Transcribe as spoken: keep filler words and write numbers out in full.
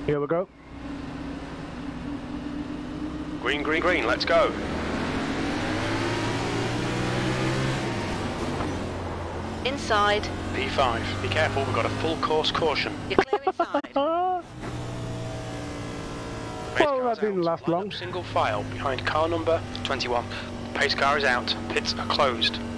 Here we go. Green, green, green, let's go. Inside. P five, be careful, we've got a full course caution. You're clear inside. Well, that didn't last long. Single file behind car number twenty-one. Pace car is out, pits are closed.